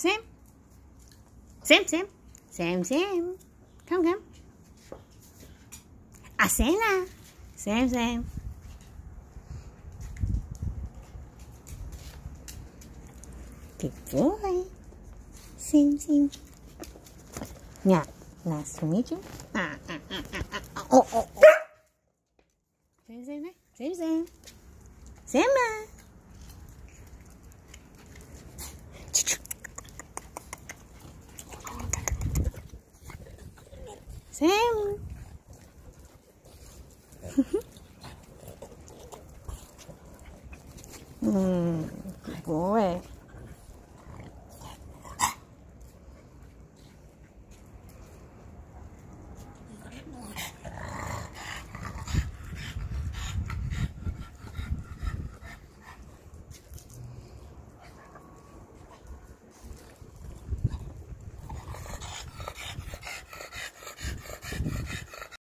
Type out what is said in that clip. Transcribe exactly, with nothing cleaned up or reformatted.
Sam. Sam, Sam. Sam, Sam. Come, come. Asena. Sam, Sam. Good boy. Sam, Sam. Yeah. Nice to meet you. Ah, ah, ah, ah, ah. Oh, oh, oh. Sam, Sam, Sam, Sam. Sam. Sam.